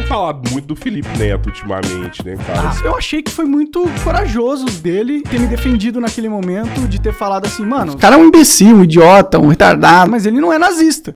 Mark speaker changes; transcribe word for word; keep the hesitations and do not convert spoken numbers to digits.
Speaker 1: falar muito do Felipe Neto ultimamente, né, cara?
Speaker 2: Ah, eu achei que foi muito corajoso dele ter me defendido naquele momento, de ter falado assim, mano, o cara é um imbecil, um idiota, um retardado, mas ele não é nazista.